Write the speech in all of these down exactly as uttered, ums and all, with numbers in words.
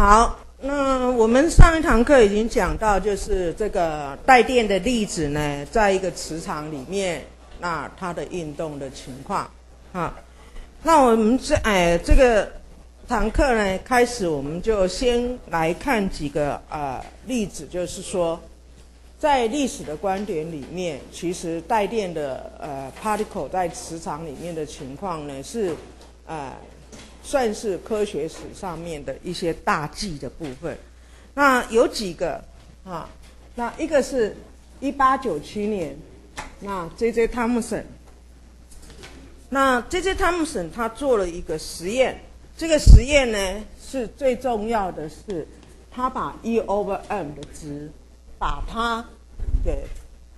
好，那我们上一堂课已经讲到，就是这个带电的粒子呢，在一个磁场里面，那它的运动的情况啊。那我们这哎这个堂课呢，开始我们就先来看几个呃例子，就是说，在历史的观点里面，其实带电的呃 particle 在磁场里面的情况呢，是呃。算是科学史上面的一些大忌的部分。那有几个啊？那一个是一八九七年，那 J J Thomson， 那 J J Thomson 他做了一个实验，这个实验呢是最重要的是，他把 E over M 的值，把它给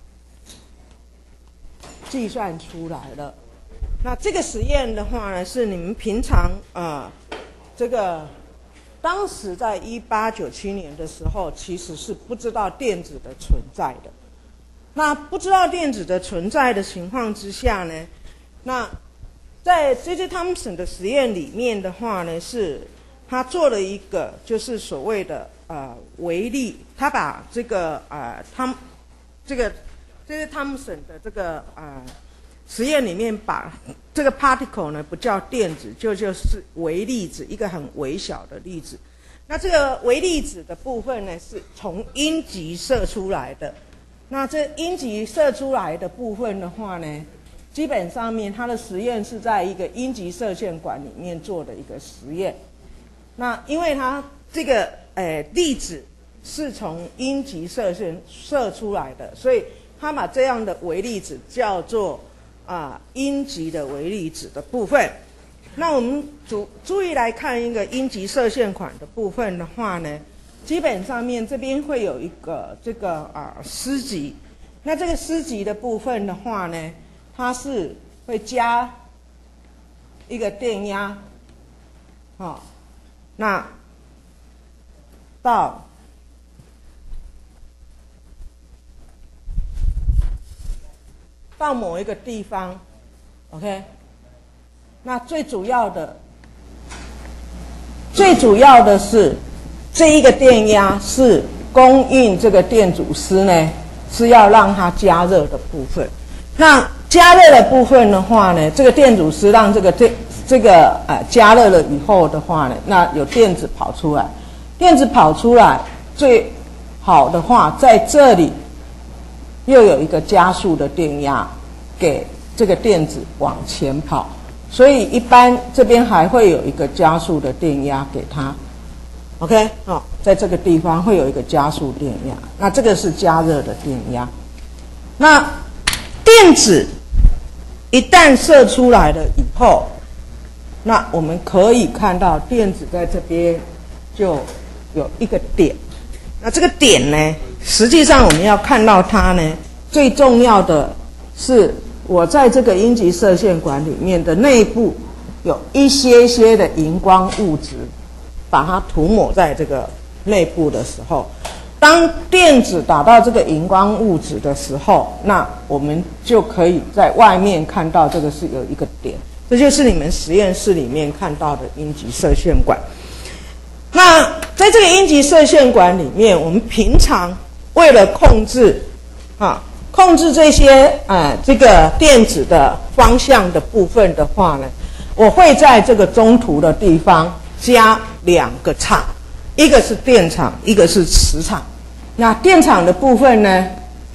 计算出来了。那这个实验的话呢，是你们平常呃，这个当时在一八九七年的时候，其实是不知道电子的存在的。那不知道电子的存在的情况之下呢，那在 J J Thomson 的实验里面的话呢，是他做了一个就是所谓的呃微粒，他把这个呃汤这个 J J Thomson 的这个呃。实验里面把这个 particle 呢不叫电子，就就是微粒子，一个很微小的粒子。那这个微粒子的部分呢，是从阴极射出来的。那这阴极射出来的部分的话呢，基本上面它的实验是在一个阴极射线管里面做的一个实验。那因为它这个呃粒子是从阴极射线射出来的，所以它把这样的微粒子叫做啊，阴极的微粒子的部分。那我们注注意来看一个阴极射线管的部分的话呢，基本上面这边会有一个这个啊丝极。那这个丝极的部分的话呢，它是会加一个电压，哦，那到到某一个地方 ，OK， 那最主要的，最主要的是这一个电压是供应这个电阻丝呢，是要让它加热的部分。那加热的部分的话呢，这个电阻丝让这个电这个呃加热了以后的话呢，那有电子跑出来，电子跑出来最好的话，在这里又有一个加速的电压给这个电子往前跑，所以一般这边还会有一个加速的电压给它 ，OK， 哦，在这个地方会有一个加速电压，那这个是加热的电压。那电子一旦射出来了以后，那我们可以看到电子在这边就有一个点。那这个点呢，实际上我们要看到它呢，最重要的是我在这个阴极射线管里面的内部有一些些的荧光物质，把它涂抹在这个内部的时候，当电子打到这个荧光物质的时候，那我们就可以在外面看到这个是有一个点，这就是你们实验室里面看到的阴极射线管。那在这个阴极射线管里面，我们平常为了控制啊，控制这些呃这个电子的方向的部分的话呢，我会在这个中途的地方加两个场，一个是电场，一个是磁场。那电场的部分呢，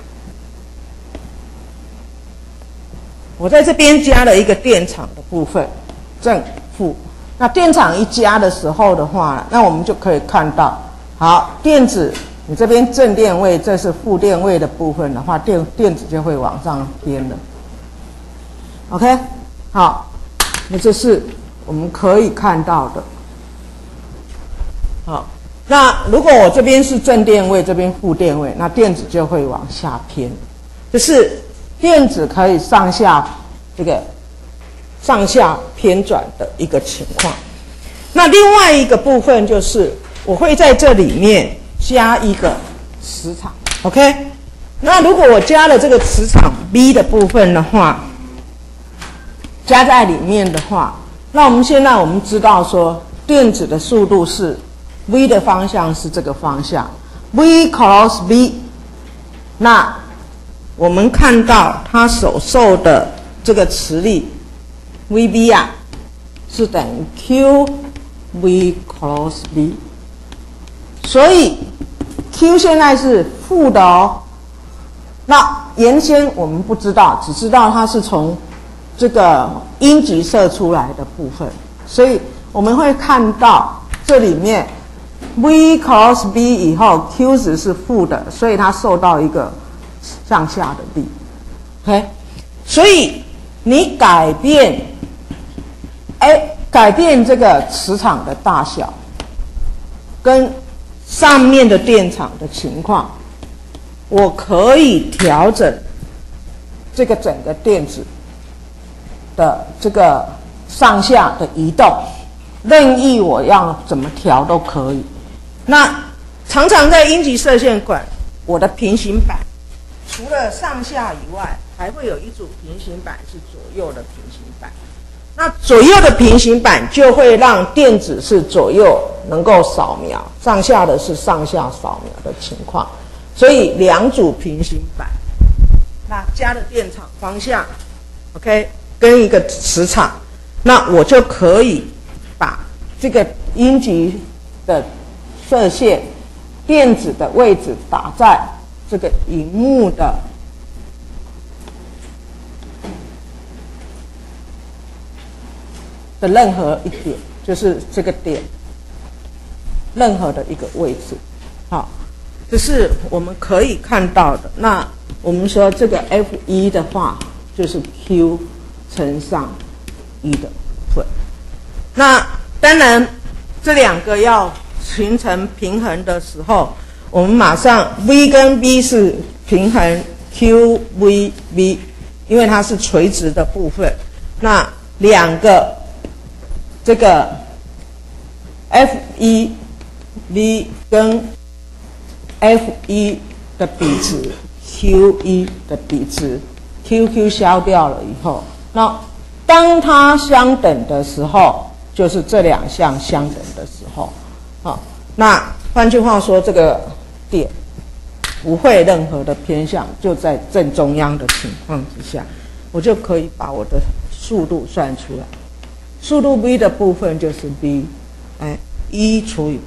我在这边加了一个电场的部分，正负。那电场一加的时候的话，那我们就可以看到，好，电子你这边正电位，这是负电位的部分的话，电电子就会往上偏了。OK， 好，那这是我们可以看到的。好，那如果我这边是正电位，这边负电位，那电子就会往下偏，就是电子可以上下这个上下偏转的一个情况。那另外一个部分就是我会在这里面加一个磁场 ，OK？ 那如果我加了这个磁场 B 的部分的话，加在里面的话，那我们现在我们知道说电子的速度是 v 的方向是这个方向 ，v cos b。那我们看到它所受的这个磁力 V B 啊，是等于 Q V cos B， 所以 Q 现在是负的哦。那原先我们不知道，只知道它是从这个阴极射出来的部分，所以我们会看到这里面 V cos B 以后 Q 值是负的，所以它受到一个上下的力。OK， 所以你改变，哎，改变这个磁场的大小，跟上面的电场的情况，我可以调整这个整个电子的这个上下的移动，任意我要怎么调都可以。那常常在阴极射线管，我的平行板除了上下以外，还会有一组平行板是左右的平行板。那左右的平行板就会让电子是左右能够扫描，上下的是上下扫描的情况。所以两组平行板，那加的电场方向 ，OK， 跟一个磁场，那我就可以把这个阴极的射线电子的位置打在这个萤幕的的任何一点，就是这个点任何的一个位置。好，这是我们可以看到的。那我们说这个 F 一 的话，就是 Q 乘上一的部分。那当然，这两个要形成平衡的时候，我们马上 V 跟 B 是平衡 Q V B， 因为它是垂直的部分。那两个这个 F 一 V 跟 F 一 的比值 Q 一 的比值 Q Q 消掉了以后，那当它相等的时候，就是这两项相等的时候。好，那换句话说，这个点不会任何的偏向，就在正中央的情况之下，我就可以把我的速度算出来。速度 v 的部分就是 b， 哎，一除以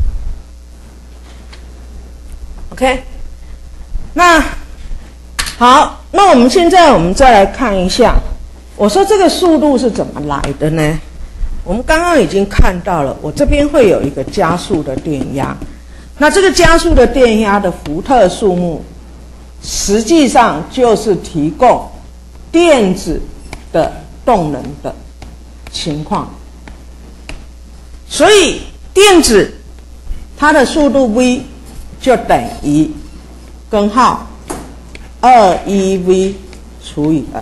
b。OK， 那好，那我们现在我们再来看一下，我说这个速度是怎么来的呢？我们刚刚已经看到了，我这边会有一个加速的电压。那这个加速的电压的伏特数目，实际上就是提供电子的动能的情况。所以电子它的速度 v 就等于根号二一 v 除以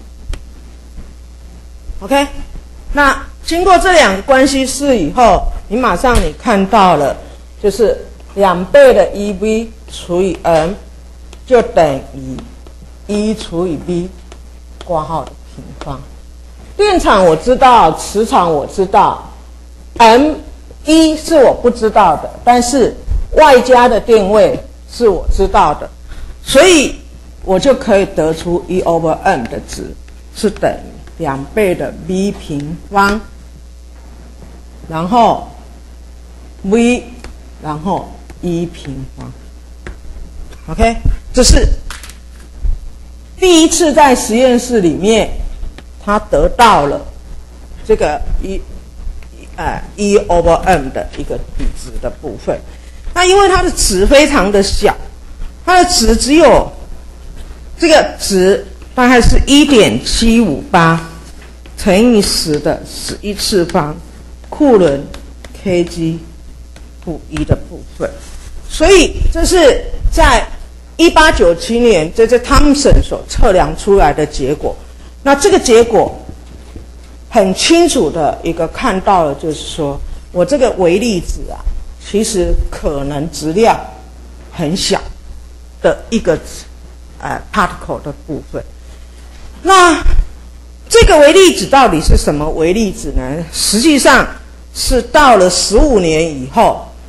n。OK， 那经过这两个关系式以后，你马上你看到了，就是两倍的 E V 除以 n 就等于一除以 b 括号的平方。电场我知道，磁场我知道 ，m 一是我不知道的，但是外加的电位是我知道的，所以我就可以得出 E over n 的值是等于两倍的 v 平方，然后 v， 然后一平方。OK， 这是第一次在实验室里面，他得到了这个一呃一 over m 的一个比值的部分。那因为它的值非常的小，它的值只有这个值大概是 一点七五八 乘以十的十一次方库仑 kg 负一的部分，所以这是在一八九七年这是汤姆森所测量出来的结果。那这个结果很清楚的一个看到了，就是说我这个微粒子啊，其实可能质量很小的一个呃 particle 的部分。那这个微粒子到底是什么微粒子呢？实际上是到了十五年以后，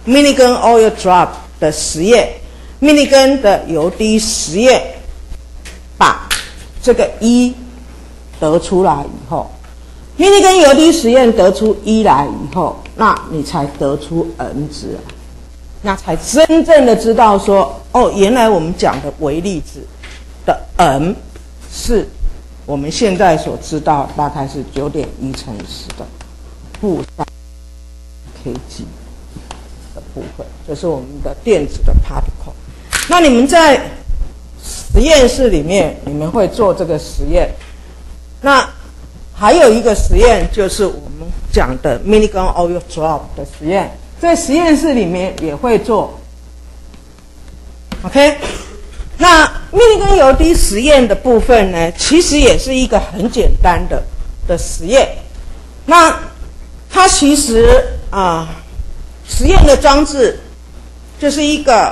Milligan oil drop 的实验 ，Milligan 的油滴实验，把这个一得出来以后 ，Milligan 油滴实验得出一来以后，那你才得出 n 值啊，那才真正的知道说，哦，原来我们讲的微粒子的 n 是我们现在所知道大概是 九点一乘十的负三 kg 的部分，就是我们的电子的 particle。那你们在实验室里面，你们会做这个实验。那还有一个实验就是我们讲的 Milligan oil drop 的实验，在实验室里面也会做。OK， 那 Milligan 油滴实验的部分呢，其实也是一个很简单的的实验。那它其实啊、呃，实验的装置就是一个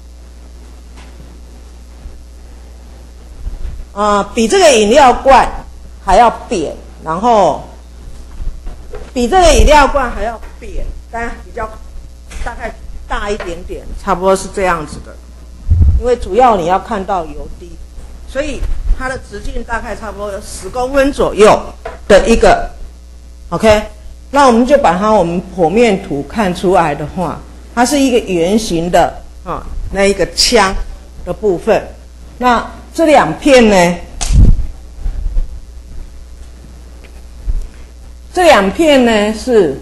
啊、呃，比这个饮料罐还要扁，然后比这个饮料罐还要扁，当然比较大概大一点点，差不多是这样子的。因为主要你要看到油滴，所以它的直径大概差不多有十公分左右的一个 ，OK。那我们就把它我们剖面图看出来的话，它是一个圆形的啊，那一个腔的部分。那这两片呢，这两片呢是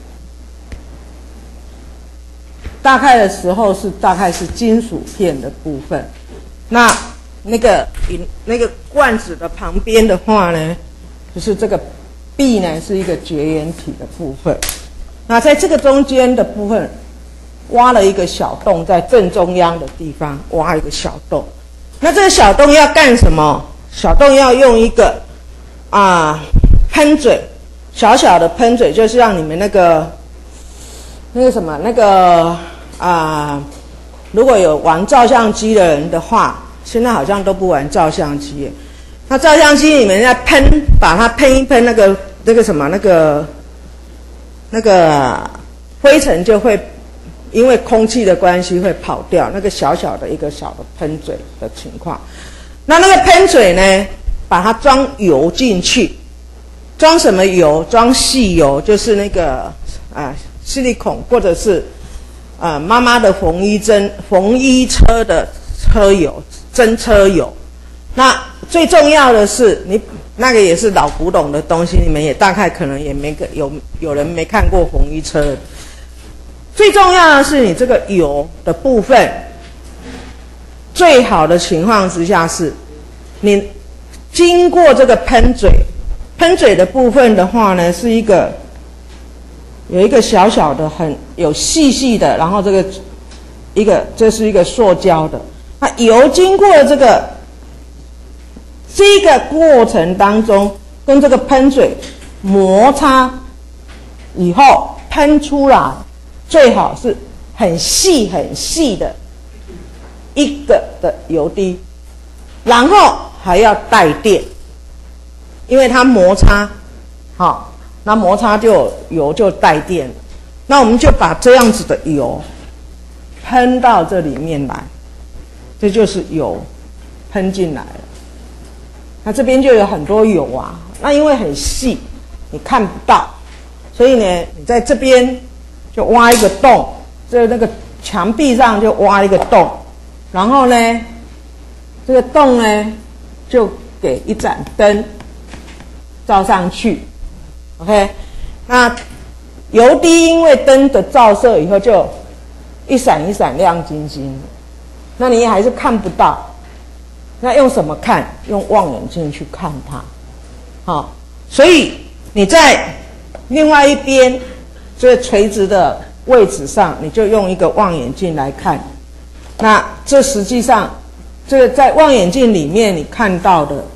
大概的时候是大概是金属片的部分。那那个饮那个罐子的旁边的话呢，就是这个 B 呢是一个绝缘体的部分。那在这个中间的部分挖了一个小洞，在正中央的地方挖一个小洞。那这个小洞要干什么？小洞要用一个啊喷嘴，小小的喷嘴，就是让你们那个那个什么那个啊，如果有玩照相机的人的话，现在好像都不玩照相机耶。那照相机里面在喷，把它喷一喷，那个那个什么那个那个灰尘就会因为空气的关系会跑掉，那个小小的一个小的喷嘴的情况。那那个喷嘴呢，把它装油进去，装什么油？装细油，就是那个啊矽利孔，或者是啊妈妈的缝衣针、缝衣车的车油、针车油。那最重要的是，你那个也是老古董的东西，你们也大概可能也没个有有人没看过缝衣车的。最重要的是，你这个油的部分，最好的情况之下是，你经过这个喷嘴，喷嘴的部分的话呢，是一个有一个小小的很有细细的，然后这个一个这是一个塑胶的，那油经过这个。这个过程当中，跟这个喷嘴摩擦以后喷出来，最好是很细很细的一个的油滴，然后还要带电，因为它摩擦，好，那摩擦就油就带电了。那我们就把这样子的油喷到这里面来，这就是油喷进来了。那这边就有很多油啊，那因为很细，你看不到，所以呢，你在这边就挖一个洞，在那个墙壁上就挖一个洞，然后呢，这个洞呢就给一盏灯照上去 ，OK， 那油滴因为灯的照射以后就一闪一闪亮晶晶的，那你还是看不到。那用什么看？用望远镜去看它，好，所以你在另外一边这个垂直的位置上，你就用一个望远镜来看。那这实际上，这个在望远镜里面你看到的，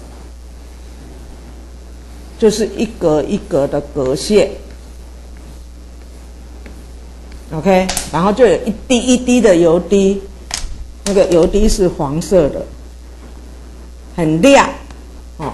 就是一格一格的格线 ，OK， 然后就有一滴一滴的油滴，那个油滴是黄色的。很亮，哦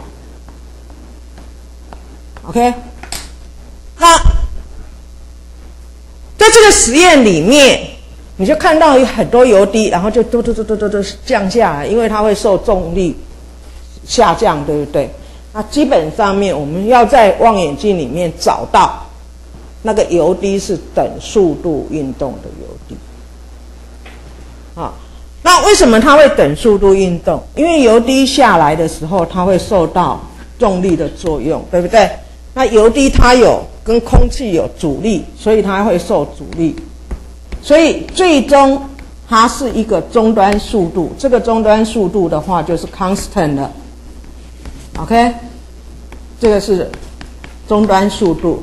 ，OK， 那在这个实验里面， 你就看到有很多油滴，然后就嘟嘟嘟嘟嘟嘟降下来，因为它会受重力下降，对不对？那基本上面我们要在望远镜里面找到那个油滴是等速度运动的油滴。啊，那为什么它会等速度运动？因为油滴下来的时候，它会受到重力的作用，对不对？那油滴它有跟空气有阻力，所以它会受阻力。所以最终它是一个终端速度，这个终端速度的话就是 constant 的 ，OK， 这个是终端速度。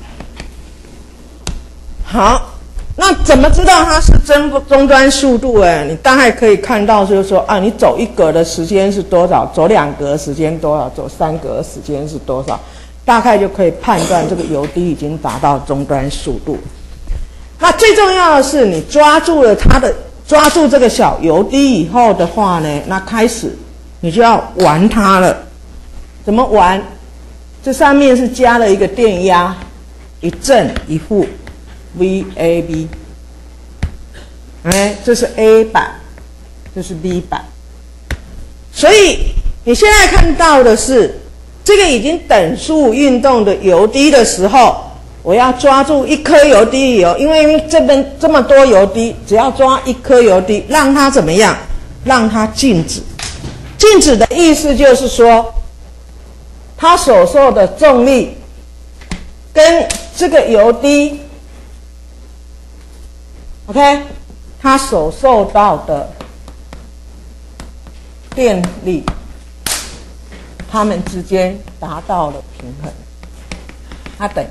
好，那怎么知道它是真终端速度？哎，你大概可以看到，就是说啊，你走一格的时间是多少，走两格时间多少，走三格时间是多少，大概就可以判断这个油滴已经达到终端速度。那最重要的是，你抓住了它的，抓住这个小油滴以后的话呢，那开始你就要玩它了。怎么玩？这上面是加了一个电压，一正一负 V A B， 哎，这是 A 版，这是 B 版。所以你现在看到的是，这个已经等速运动的油滴的时候。我要抓住一颗油滴油，因为这边这么多油滴，只要抓一颗油滴，让它怎么样？让它静止。静止的意思就是说，它所受的重力跟这个油滴 ，OK， 它所受到的电力，它们之间达到了平衡，它等于。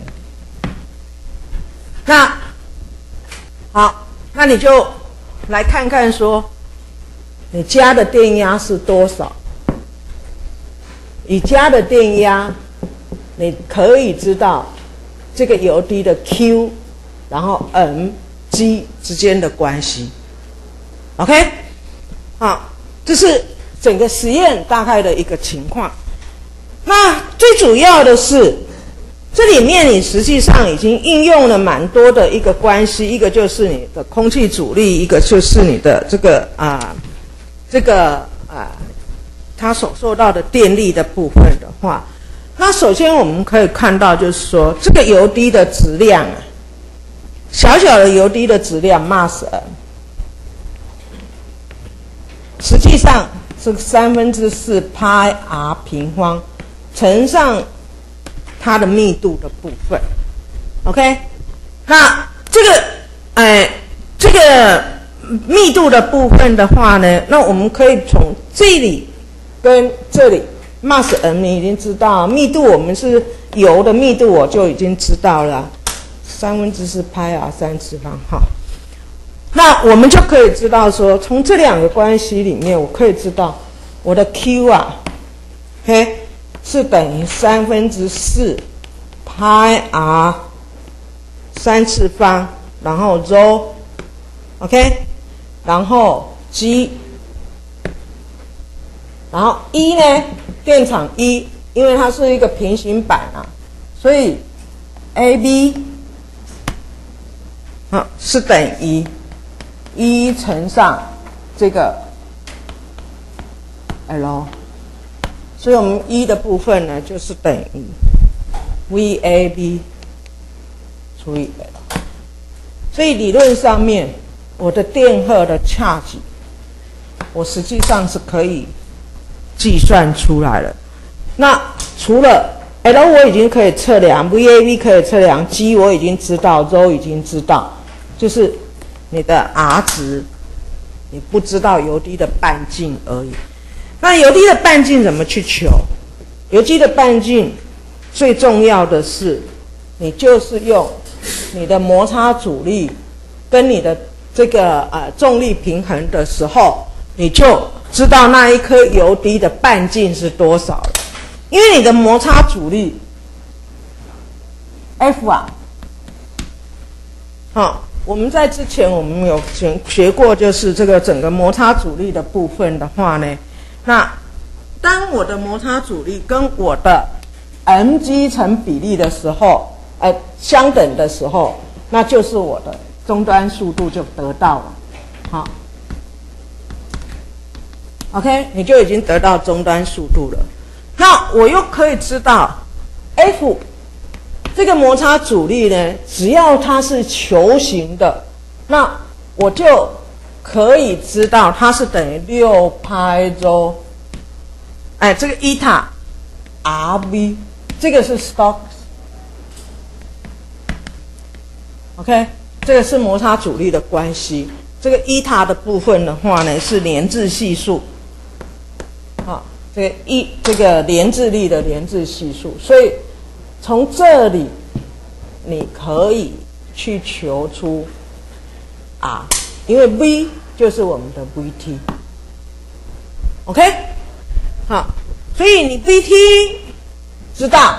那好，那你就来看看说，你加的电压是多少？你加的电压，你可以知道这个油滴的 Q， 然后 mg 之间的关系。OK， 好，这是整个实验大概的一个情况。那最主要的是。这里面你实际上已经应用了蛮多的一个关系，一个就是你的空气阻力，一个就是你的这个啊、呃，这个啊、呃，它所受到的电力的部分的话，那首先我们可以看到，就是说这个油滴的质量啊，小小的油滴的质量 mass m， 实际上是三分之四派 r 平方乘上。它的密度的部分 ，OK， 那这个，哎，这个密度的部分的话呢，那我们可以从这里跟这里 mass m 你已经知道，密度我们是油的密度我就已经知道了，三分之四派 r 三次方哈。那我们就可以知道说，从这两个关系里面，我可以知道我的 Q 啊 ，OK。是等于三分之四派 r 三次方，然后 rho，OK， 然后 g， 然后 E 呢，电场 E， 因为它是一个平行板啊，所以 A B 好是等于一乘上这个 L。所以我们一的部分呢，就是等于 V A B 除以 L。所以理论上面，我的电荷的 charge， 我实际上是可以计算出来了。那除了 L 我已经可以测量 ，V A B 可以测量 ，G 我已经知道 ，Rho 已经知道，就是你的 R 值，你不知道油滴的半径而已。那油滴的半径怎么去求？油滴的半径最重要的是，你就是用你的摩擦阻力跟你的这个呃重力平衡的时候，你就知道那一颗油滴的半径是多少了。因为你的摩擦阻力 F 啊，好，我们在之前我们有学学过，就是这个整个摩擦阻力的部分的话呢。那当我的摩擦阻力跟我的 mg 成比例的时候，呃，相等的时候，那就是我的终端速度就得到了，好 ，OK， 你就已经得到终端速度了。那我又可以知道 F 这个摩擦阻力呢，只要它是球形的，那我就可以知道它是等于六派ρ，哎，这个伊塔 R V， 这个是 Stokes。OK， 这个是摩擦阻力的关系。这个伊塔的部分的话呢，是连质系数，啊，这个一这个连质力的连质系数。所以从这里你可以去求出 R， 因为 V 就是我们的 V T。OK， 好，所以你 V T 知道，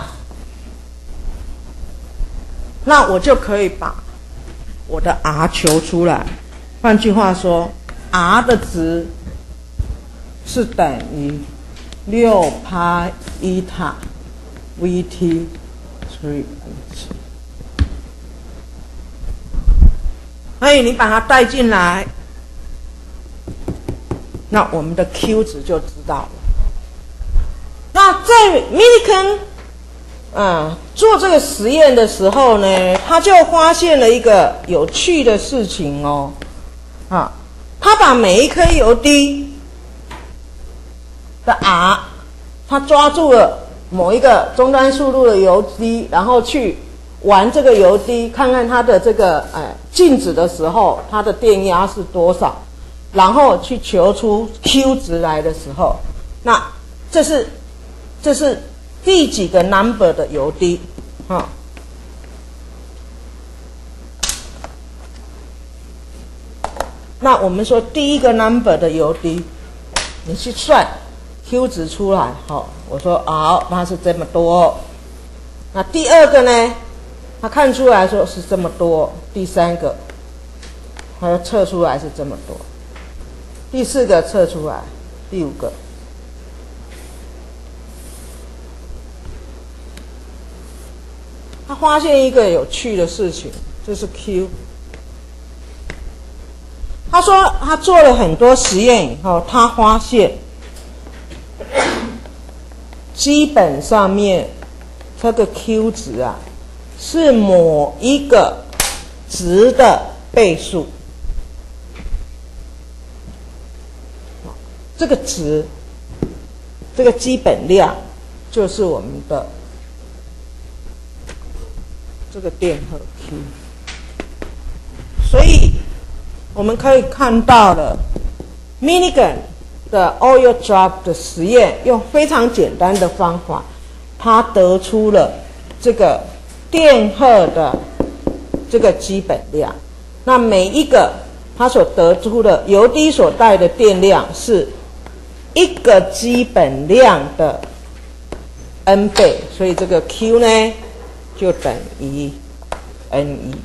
那我就可以把我的 R 求出来。换句话说 ，R 的值是等于六派伊塔 V T 除以 H。所以你把它带进来，那我们的 Q 值就知道了。那在 Millikan 啊做这个实验的时候呢，他就发现了一个有趣的事情哦。啊，他把每一颗油滴的 R， 他抓住了某一个终端速度的油滴，然后去玩这个油滴，看看它的这个哎静止的时候，它的电压是多少，然后去求出 Q 值来的时候，那这是这是第几个 number 的油滴啊？那我们说第一个 number 的油滴，你去算 Q 值出来，好，我说好，它是这么多。那第二个呢，他看出来说是这么多。第三个，他要测出来是这么多。第四个测出来，第五个。他发现一个有趣的事情，就是 Q。他说他做了很多实验以后，他发现基本上面这个 Q 值啊是某一个值的倍数。这个值，这个基本量就是我们的这个电荷 Q。所以我们可以看到了 Millikan 的 oil drop 的实验，用非常简单的方法，他得出了这个电荷的这个基本量。那每一个他所得出的油滴所带的电量是一个基本量的 n 倍，所以这个 Q 呢就等于 N 一。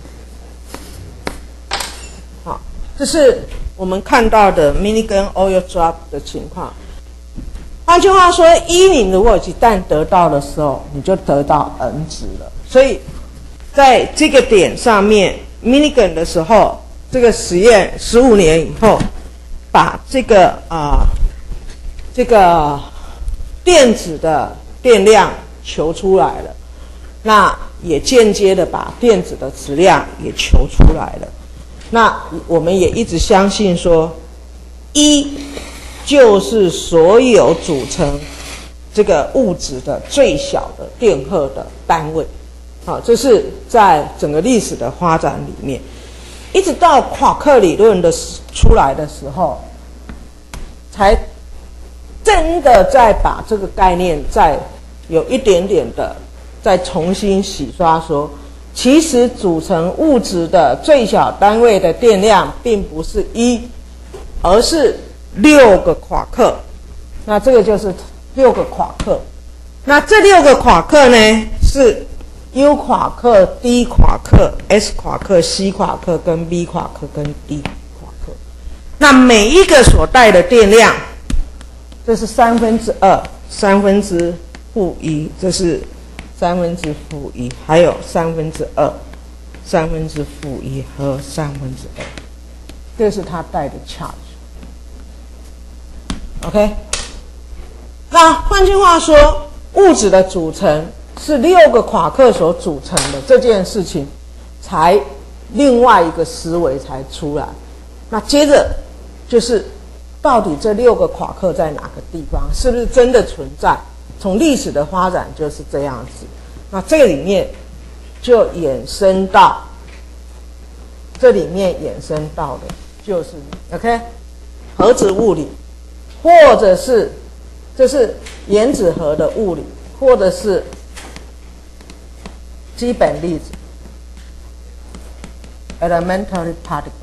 好，这是我们看到的 Millikan oil drop 的情况。换句话说，一你如果一旦得到的时候，你就得到 N 值了。所以在这个点上面 ，Millikan 的时候，这个实验十五年以后，把这个啊、呃、这个电子的电量求出来了，那也间接的把电子的质量也求出来了。那我们也一直相信说，一就是所有组成这个物质的最小的电荷的单位。好，这是在整个历史的发展里面，一直到夸克理论的出来的时候，才真的再把这个概念再有一点点的再重新洗刷说，其实组成物质的最小单位的电量并不是一，而是六个夸克。那这个就是六个夸克。那这六个夸克呢，是 U 夸克、D 夸克、S 夸克、C 夸克跟 B 夸克跟 D 夸克。那每一个所带的电量，这是三分之二、三分之负一，这是三分之负一，还有三分之二。 三分之负一和三分之 a， 这是它带的 charge。OK， 那换句话说，物质的组成是六个夸克所组成的这件事情，才另外一个思维才出来。那接着就是到底这六个夸克在哪个地方，是不是真的存在？从历史的发展就是这样子。那这个里面就衍生到，这里面衍生到的就是 OK 核子物理，或者是这是原子核的物理，或者是基本粒子 elementary particles。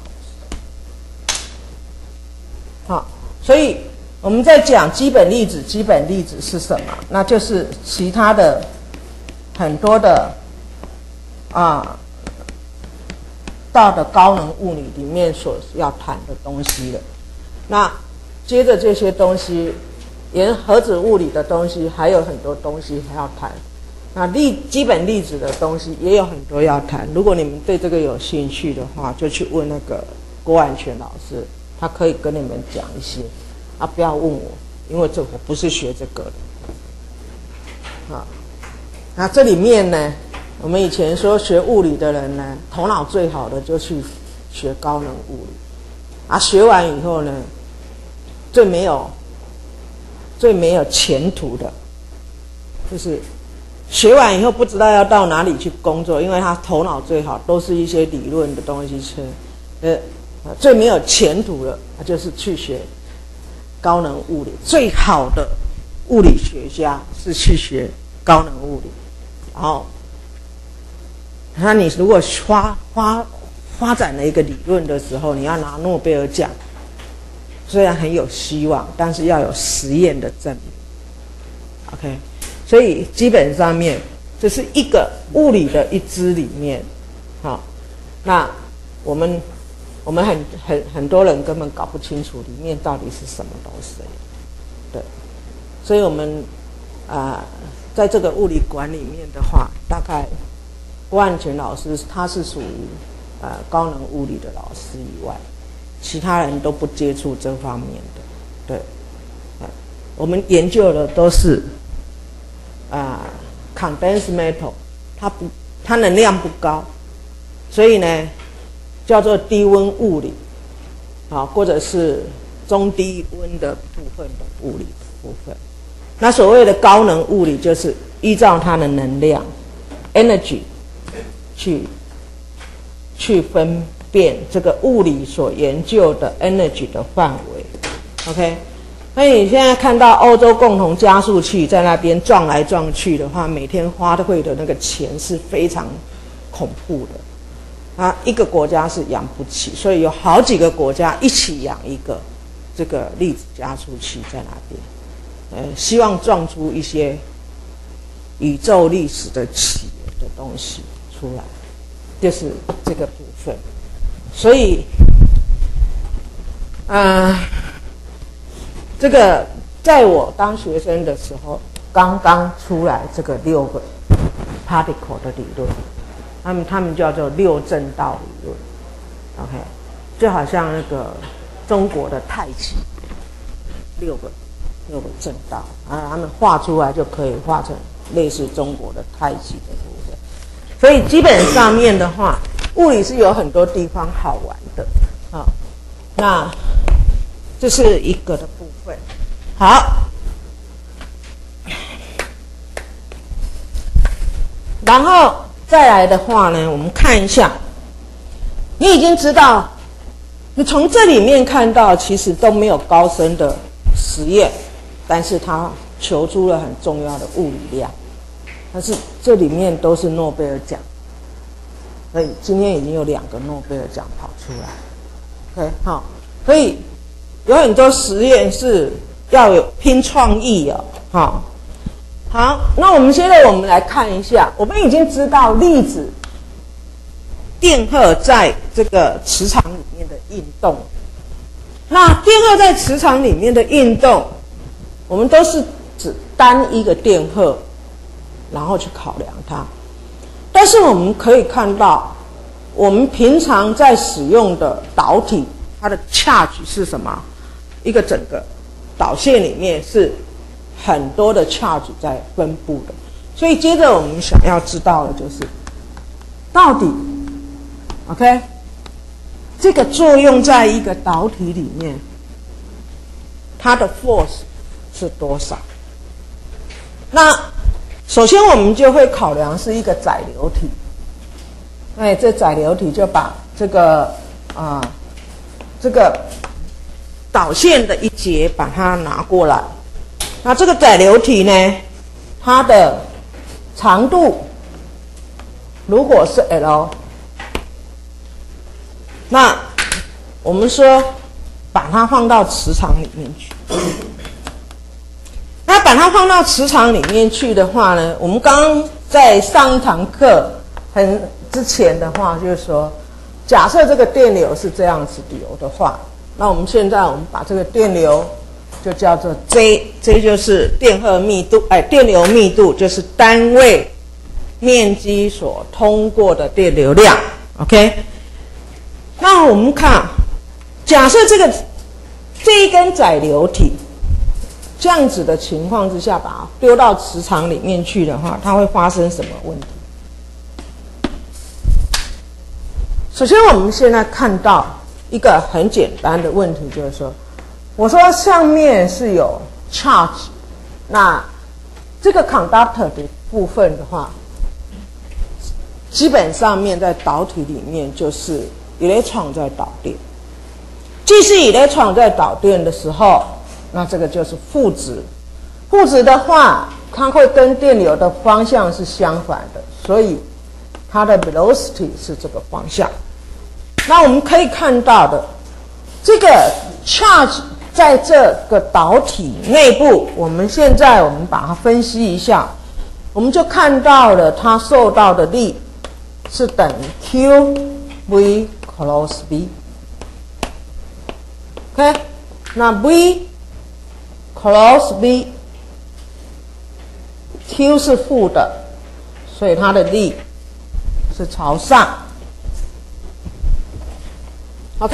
好，所以我们在讲基本粒子，基本粒子是什么？那就是其他的很多的啊到的高能物理里面所要谈的东西了。那接着这些东西，连核子物理的东西还有很多东西还要谈。那粒基本粒子的东西也有很多要谈。如果你们对这个有兴趣的话，就去问那个郭万全老师，他可以跟你们讲一些。啊，不要问我，因为这我不是学这个的。啊，那这里面呢，我们以前说学物理的人呢，头脑最好的就去学高能物理。啊，学完以后呢，最没有最没有前途的，就是学完以后不知道要到哪里去工作，因为他头脑最好，都是一些理论的东西，呃，最没有前途的，他就是去学高能物理。最好的物理学家是去学高能物理，然后，那你如果发发发展了一个理论的时候，你要拿诺贝尔奖，虽然很有希望，但是要有实验的证明。OK， 所以基本上面这是一个物理的一支里面，好，那我们我们很很很多人根本搞不清楚里面到底是什么东西，对，所以我们啊、呃、在这个物理馆里面的话，大概郭万全老师他是属于呃高能物理的老师以外，其他人都不接触这方面的，对，呃、我们研究的都是啊、呃、condensed metal， 它不它能量不高，所以呢叫做低温物理，啊，或者是中低温的部分的物理的部分。那所谓的高能物理，就是依照它的能量 energy 去去分辨这个物理所研究的 energy 的范围。OK， 那你现在看到欧洲共同加速器在那边撞来撞去的话，每天花费的那个钱是非常恐怖的。啊，一个国家是养不起，所以有好几个国家一起养一个这个粒子加速器在那边，呃，希望撞出一些宇宙历史的起源的东西出来，就是这个部分。所以，啊、呃，这个在我当学生的时候，刚刚出来这个六个 particle 的理论。他们他们叫做六正道理论 ，OK， 就好像那个中国的太极，六个六个正道啊，他们画出来就可以画成类似中国的太极的部分。所以基本上面的话，物理是有很多地方好玩的啊。那这是一个的部分。好，然后。再来的话呢，我们看一下，你已经知道，你从这里面看到，其实都没有高深的实验，但是它求出了很重要的物理量，但是这里面都是诺贝尔奖，所以今天已经有两个诺贝尔奖跑出来 ，OK， 好，所以有很多实验是要有拼创意哦，好。好，那我们现在我们来看一下，我们已经知道粒子电荷在这个磁场里面的运动。那电荷在磁场里面的运动，我们都是指单一个电荷，然后去考量它。但是我们可以看到， 我们平常在使用的导体，它的 charge 是什么？一个整个导线里面是很多的 charge 在分布的。所以接着我们想要知道的就是，到底 OK 这个作用在一个导体里面，它的 force 是多少？那首先我们就会考量是一个载流体，哎，这载流体就把这个啊、呃、这个导线的一节把它拿过来。那这个载流体呢，它的长度如果是 L， 那我们说把它放到磁场里面去。那把它放到磁场里面去的话呢，我们刚刚在上一堂课很之前的话，就是说，假设这个电流是这样子流的话，那我们现在我们把这个电流就叫做 J，J 就是电荷密度，哎，电流密度就是单位面积所通过的电流量 ，OK？ 那我们看，假设这个这一根载流体。这样子的情况之下，把它丢到磁场里面去的话，它会发生什么问题？首先，我们现在看到一个很简单的问题，就是说，我说上面是有 charge， 那这个 conductor 的部分的话，基本上面在导体里面就是 electron 在导电。既是 electron 在导电的时候，那这个就是负值，负值的话，它会跟电流的方向是相反的，所以它的 velocity 是这个方向。那我们可以看到的，这个 charge 在这个导体内部，我们现在我们把它分析一下，我们就看到了它受到的力是等于 Q V cos B。OK， 那 V cos B Q 是负的，所以它的力是朝上。OK，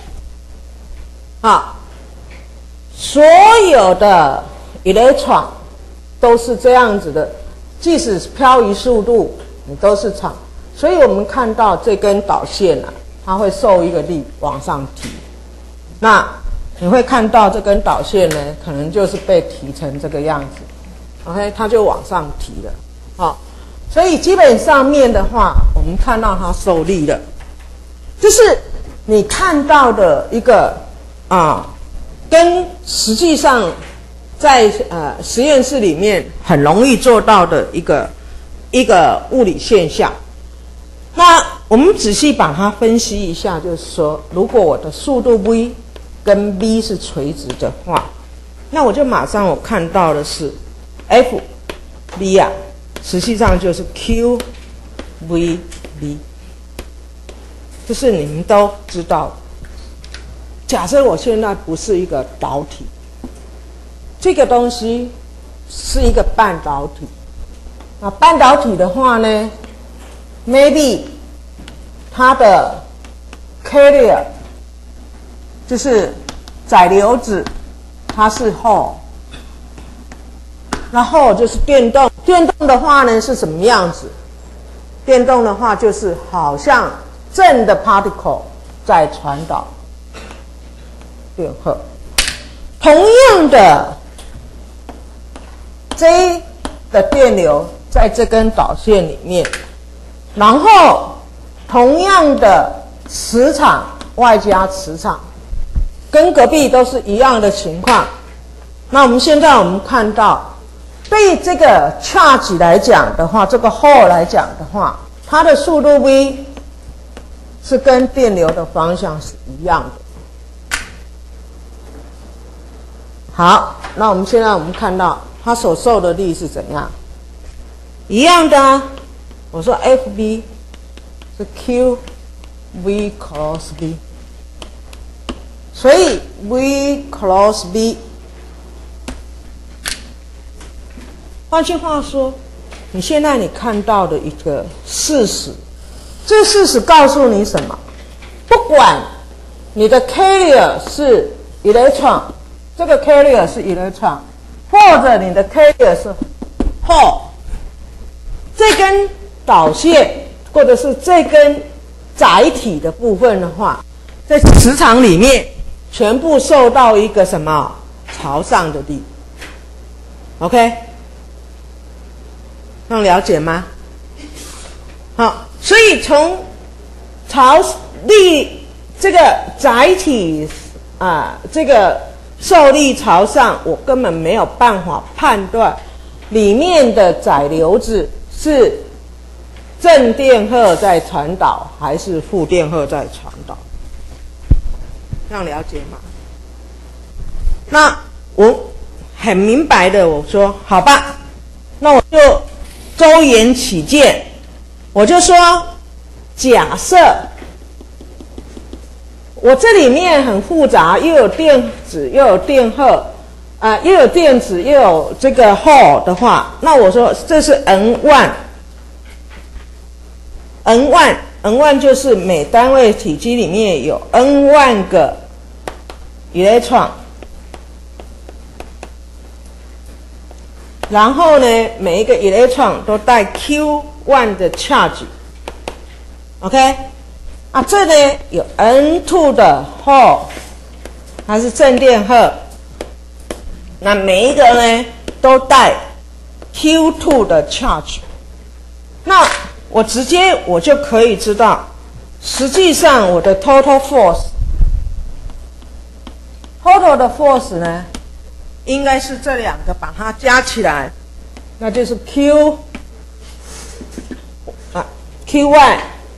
好，所有的 electron 都是这样子的，即使是漂移速度，你都是长。所以我们看到这根导线啊，它会受一个力往上提。那你会看到这根导线呢，可能就是被提成这个样子 ，OK， 它就往上提了，好，所以基本上面的话，我们看到它受力了，就是你看到的一个啊，跟实际上在呃实验室里面很容易做到的一个一个物理现象。那我们仔细把它分析一下，就是说，如果我的速度 v 跟 v 是垂直的话，那我就马上我看到的是 F v 啊，实际上就是 Q V V， 这是你们都知道的。假设我现在不是一个导体，这个东西是一个半导体，那半导体的话呢 ，maybe 它的 carrier 就是载流子，它是 Hall， 那 Hall 就是电动。电动的话呢是什么样子？电动的话就是好像正的 particle 在传导电荷。同样的 J 的电流在这根导线里面，然后同样的磁场外加磁场。跟隔壁都是一样的情况。那我们现在我们看到，对这个 charge 来讲的话，这个 Hall 来讲的话，它的速度 v 是跟电流的方向是一样的。好，那我们现在我们看到它所受的力是怎样？一样的啊。我说 F B 是 Q V cos B。所以 V cos B， 换句话说，你现在你看到的一个事实， 这事实告诉你什么？不管你的 carrier 是 electron， 这个 carrier 是 electron， 或者你的 carrier 是 hole， 这根导线或者是这根载体的部分的话，在磁场里面全部受到一个什么朝上的力 ？OK， 能了解吗？好，所以从朝力这个载体啊，这个受力朝上，我根本没有办法判断里面的载流子是正电荷在传导还是负电荷在传导，这样了解吗？那我很明白的我说好吧，那我就周延起见，我就说假设我这里面很复杂，又有电子又有电荷啊、呃，又有电子又有这个 hole 的话，那我说这是 N 一 N 一 N 一 就是每单位体积里面有 N 万个 electron， 然后呢每一个 electron 都带 Q 一 的 charge，OK， 啊这呢有 N 二 的 hole， 它是正电荷，那每一个呢都带 Q 二 的 charge， 那我直接我就可以知道，实际上我的 total force，total 的 force 呢，应该是这两个把它加起来，那就是 Q 啊 Q 一，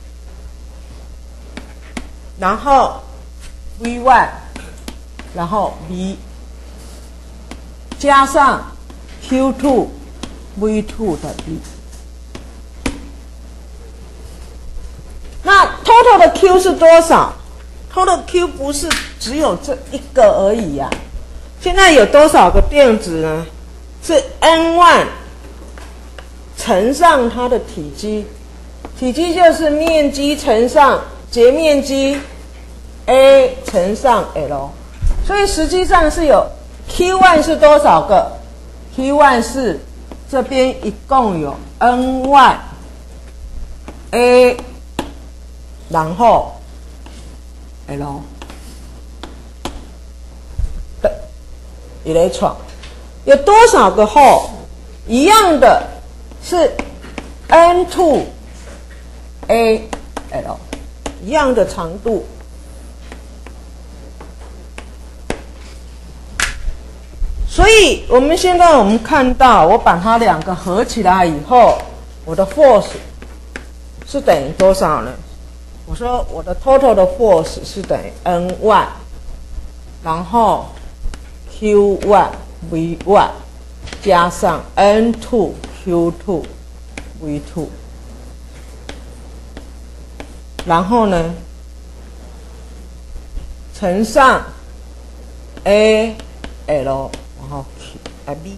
然後 V 一， 然後 V 加上 Q 二 V 二 的 V。那 total 的 Q 是多少 ？total Q 不是只有这一个而已呀、啊。现在有多少个电子呢？是 N 一 乘上它的体积，体积就是面积乘上截面积 A 乘上 L， 所以实际上是有 Q 一 是多少个 ？Q 一 是这边一共有 N 一 A。然后 L 的 electron 有多少个 hole？ 一样的是 N 二 A L 一样的长度，所以我们现在我们看到，我把它两个合起来以后，我的 force 是等于多少呢？我说我的 total 的 force 是等于 N 一， 然后 Q 一 V 一 加上 N 二 Q 二 V 二， 然后呢乘上 A L， 然后 Q 啊 B，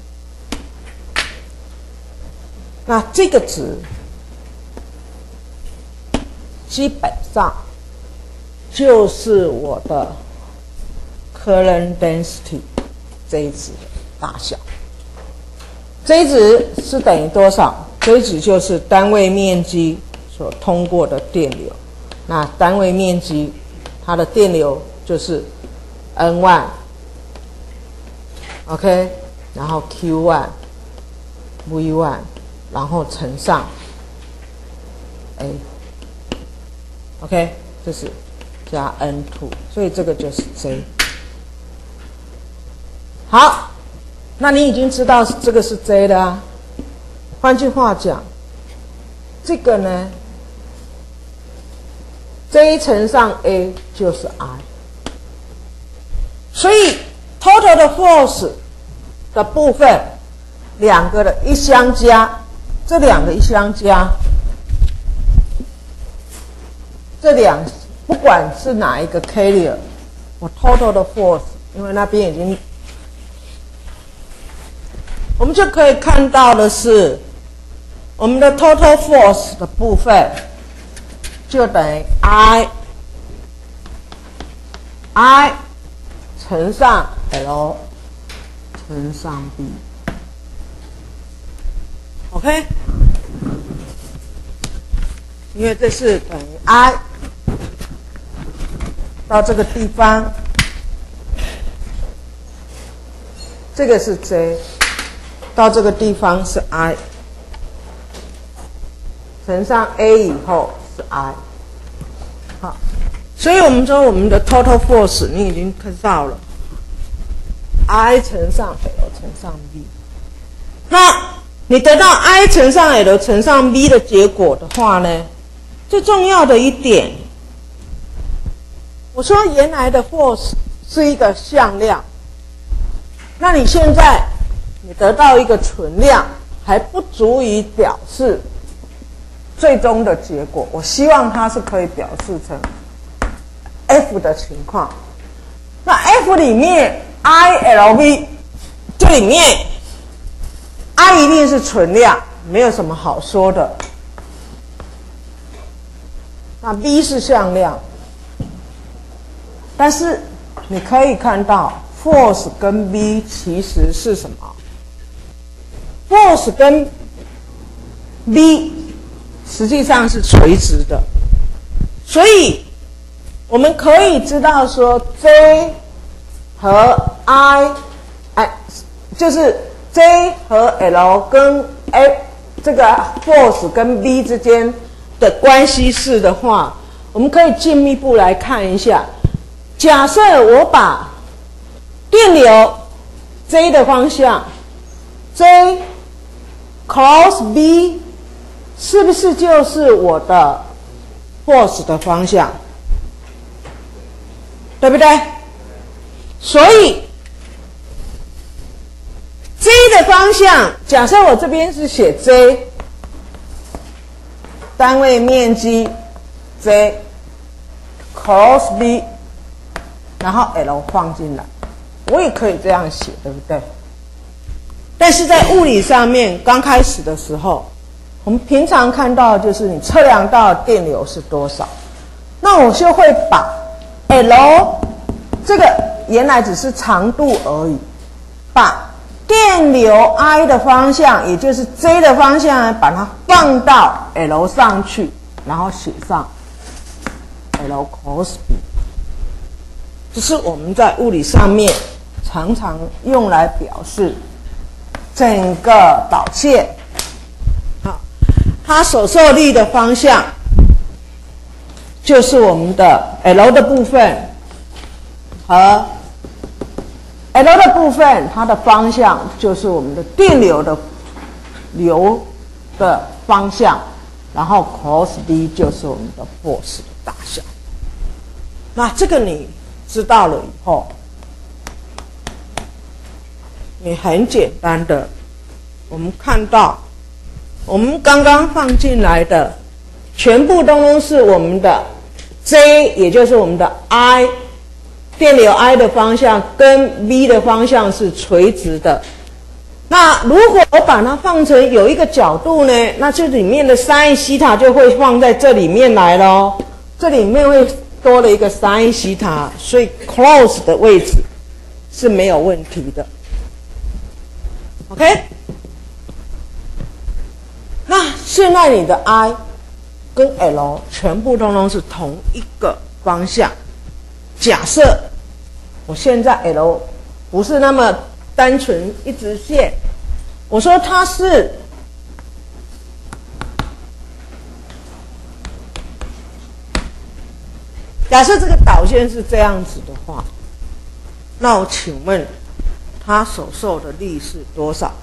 那这个值基本上就是我的 current density 这一值的大小。这一值是等于多少？这一值就是单位面积所通过的电流。那单位面积它的电流就是 N 一 OK， 然后 Q 一 V 一， 然后乘上 A OK， 这是加 N 二， 所以这个就是 J。好，那你已经知道这个是 J 了啊。换句话讲，这个呢 ，J 乘上 A 就是 I。所以 total 的 force 的部分，两个的一相加，这两个一相加。这两不管是哪一个 carrier， 我 total 的 force， 因为那边已经，我们就可以看到的是，我们的 total force 的部分就等于 I I 乘上 L 乘上 B。OK， 因为这是等于 I 到这个地方，这个是 J， 到这个地方是 I， 乘上 A 以后是 I。好，所以我们说我们的 total force 你已经看到了 ，I 乘上 L 乘上 B。那你得到 I 乘上 L 乘上 B 的结果的话呢，最重要的一点，我说原来的 force 是一个向量，那你现在你得到一个存量，还不足以表示最终的结果。我希望它是可以表示成 F 的情况。那 F 里面 I L V 这里面 I 一定是存量，没有什么好说的。那 B 是向量，但是你可以看到 force 跟 B 其实是什么 ？force 跟 B 实际上是垂直的，所以我们可以知道说 J 和 I， 哎，就是 J 和 L 跟 F 这个 force 跟 B 之间的关系式的话，我们可以进一步来看一下。假设我把电流 J 的方向 J cross B 是不是就是我的 force 的方向？对不对？所以 J 的方向，假设我这边是写 J 单位面积 J cross B， 然后 L 放进来，我也可以这样写，对不对？但是在物理上面，刚开始的时候，我们平常看到就是你测量到的电流是多少，那我就会把 L 这个原来只是长度而已，把电流 I 的方向，也就是 J 的方向，把它放到 L 上去，然后写上 L cos B。这是我们在物理上面常常用来表示整个导线。好，它所受力的方向就是我们的 L 的部分和 L 的部分，它的方向就是我们的电流的流的方向，然后 cos B 就是我们的 force 的大小。那这个你知道了以后，你很简单的，我们看到我们刚刚放进来的全部都都是我们的 J， 也就是我们的 I。电流 I 的方向跟 B 的方向是垂直的。那如果我把它放成有一个角度呢，那这里面的 sin 西塔就会放在这里面来咯，这里面会多了一个 sin 西塔，所以 close 的位置是没有问题的。OK？ 那现在你的 I 跟 L 全部通通是同一个方向。假设我现在 L 不是那么单纯一直线，我说它是假设这个导线是这样子的话，那我请问它所受的力是多少？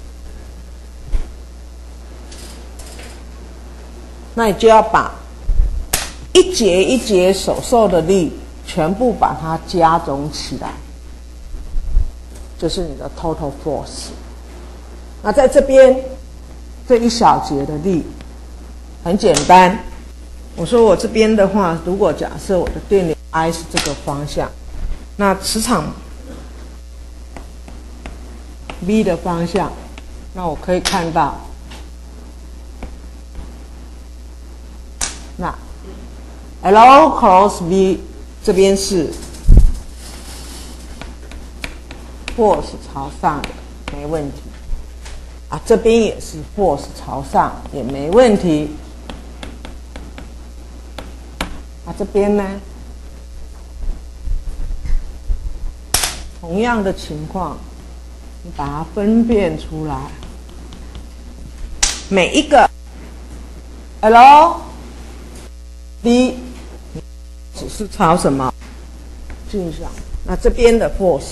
那你就要把一节一节所受的力全部把它加总起来，就是你的 total force。那在这边这一小节的力很简单，我说我这边的话，如果假设我的电流 I 是这个方向，那磁场 B 的方向，那我可以看到，那 L cross V 这边是 force 朝上的，没问题。啊，这边也是 force 朝上，也没问题。啊，这边呢，同样的情况，你把它分辨出来。每一个 L V 只是朝什么？镜像。那这边的 force，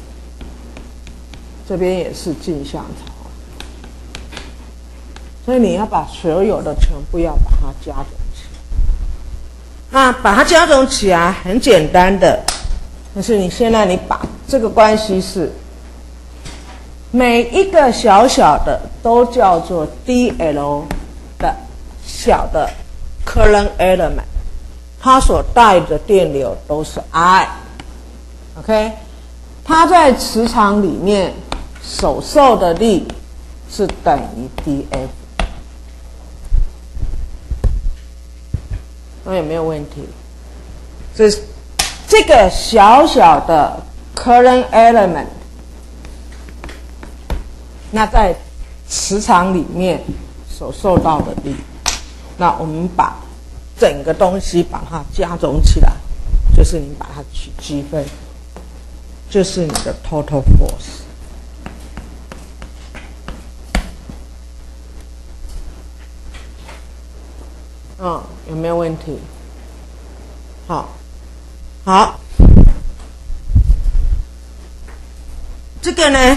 这边也是镜像朝。所以你要把所有的全部要把它加总起来。那把它加总起来很简单的，但是你现在你把这个关系是每一个小小的都叫做 D L 的小的 current element， 它所带的电流都是 I。OK， 它在磁场里面所受的力是等于 D F。那有没有问题？这这个小小的 current element， 那在磁场里面所受到的力，那我们把整个东西把它加总起来，就是你把它去积分，就是你的 total force。嗯，有没有问题？好，好，这个呢，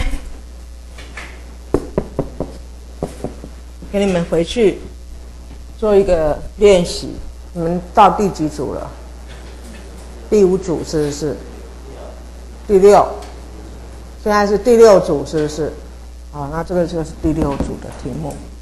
给你们回去做一个练习。你们到第几组了？第五组是不是？第六，现在是第六组是不是？好，那这个就是第六组的题目。